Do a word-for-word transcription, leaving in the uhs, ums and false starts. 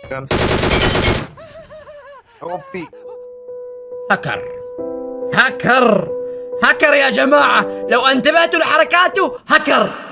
يلا. اوبي. هكر هكر هكر يا جماعة، لو انتبهتوا لحركاته هكر.